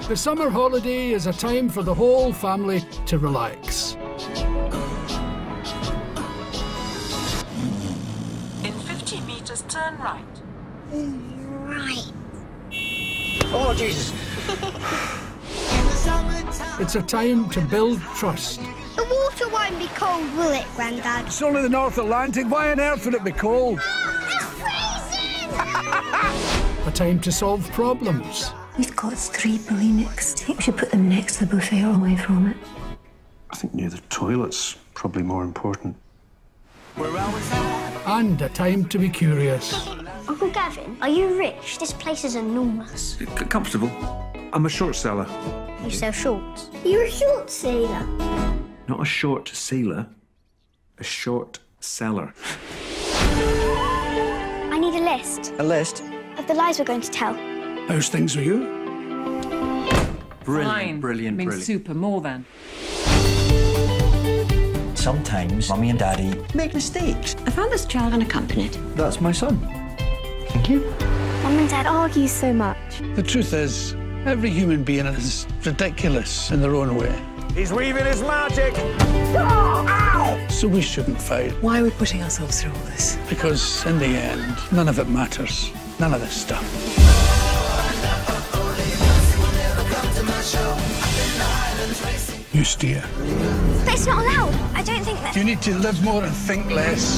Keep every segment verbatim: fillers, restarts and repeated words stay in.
The summer holiday is a time for the whole family to relax. In fifty metres, turn right. Right. Oh, Jesus. It's a time to build trust. The water won't be cold, will it, Grandad? It's only the North Atlantic. Why on earth would it be cold? Oh, it's freezing! A time to solve problems. We've got three bulimics. I think we should put them next to the buffet or away from it. I think near the toilet's probably more important. And a time to be curious. Uncle Gavin, are you rich? This place is enormous. C comfortable. I'm a short seller. You sell shorts? You're a short sailor. Not a short sailor, a short seller. I need a list. A list? Of the lies we're going to tell. How's things with you? Brilliant, Fine. brilliant, I mean, brilliant. super, more than. Sometimes Mummy and Daddy make mistakes. I found this child unaccompanied. That's my son. Thank you. Mum and Dad argue so much. The truth is, every human being is ridiculous in their own way. He's weaving his magic. Oh, ow! So we shouldn't fight, Why are we putting ourselves through all this? because in the end, none of it matters. None of this stuff. You steer. But it's not allowed. I don't think that... You need to live more and think less.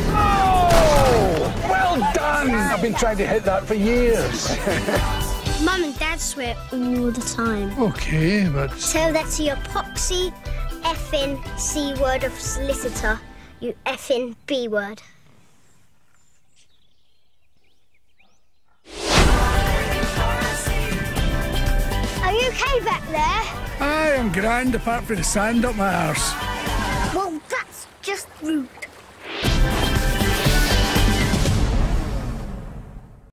Oh! Well done! I've been trying to hit that for years. Mum and Dad swear all the time. Okay, but Tell that to your poxy, effing C word of solicitor, you effing B word. Are you okay back there? I am grand apart from the sand up my arse. Well, that's just rude.